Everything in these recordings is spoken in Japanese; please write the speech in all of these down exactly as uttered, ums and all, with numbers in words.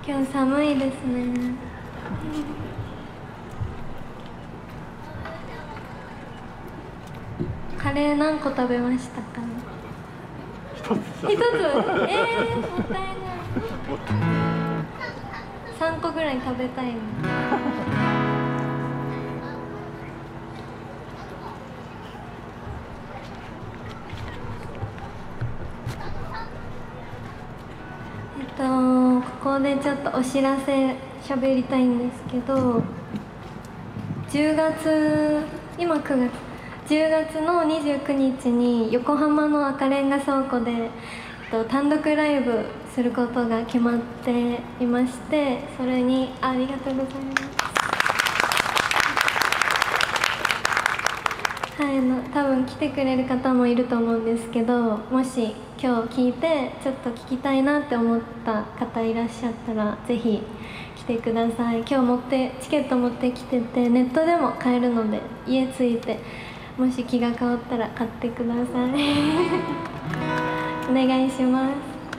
今日寒いですね。カレー何個食べましたか？ 一つ。 一つ？えー、もったいない。三個ぐらい食べたいの。えっとここでちょっとお知らせ喋りたいんですけど、じゅうがつ、今くがつ、じゅうがつのにじゅうくにちに横浜の赤レンガ倉庫で、えっと、単独ライブすることが決まっていまして、それにありがとうございます。はい、あの多分来てくれる方もいると思うんですけど、もし今日聞いてちょっと聞きたいなって思った方いらっしゃったらぜひ来てください。今日持ってチケット持ってきてて、ネットでも買えるので家着いてもし気が変わったら買ってください。お願いします。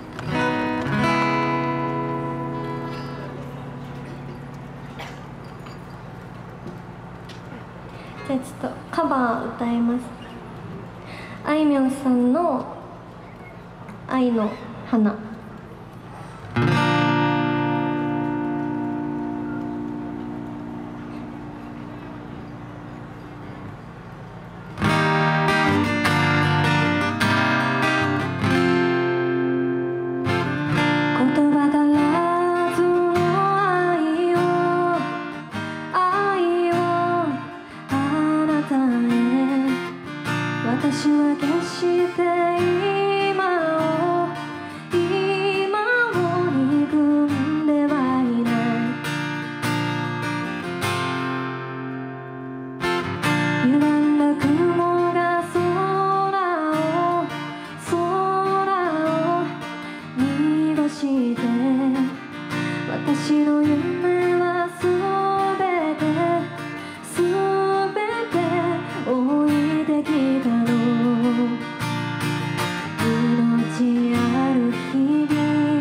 じゃあちょっとカバー歌います。あいみょんさんの「愛の花」。私は決して今を今を憎んではいない。歪んだ雲が空を空を濁して、私の夢は全て全て置いてきたの。命ある日々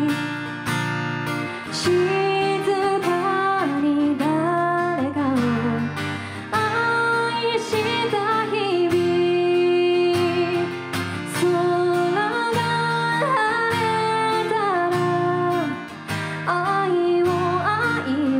静かに誰かを愛した日々、空が晴れたら愛を愛を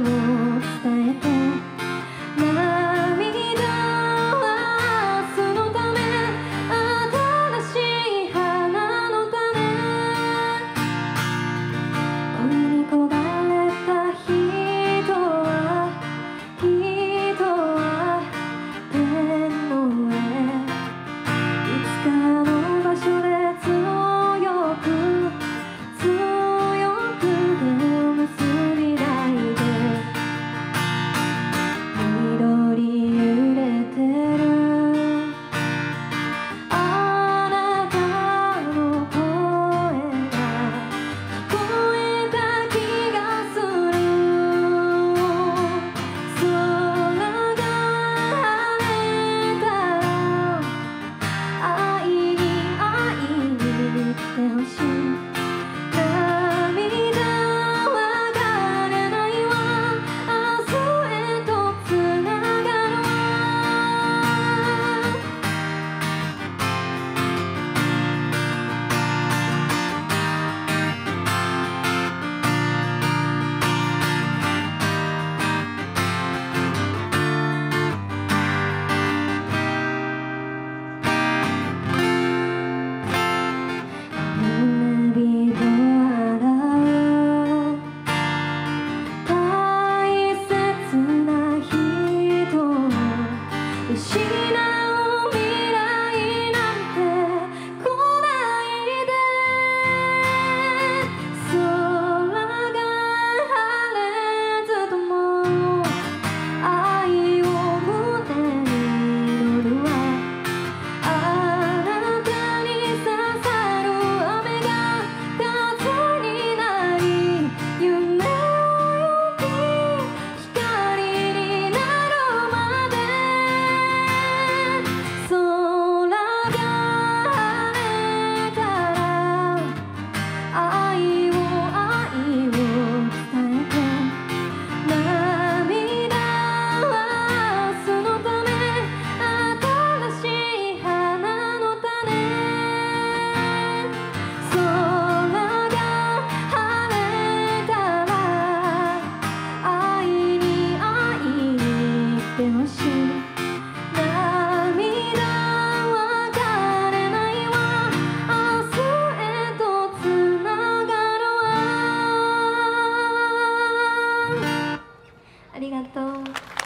りがとう。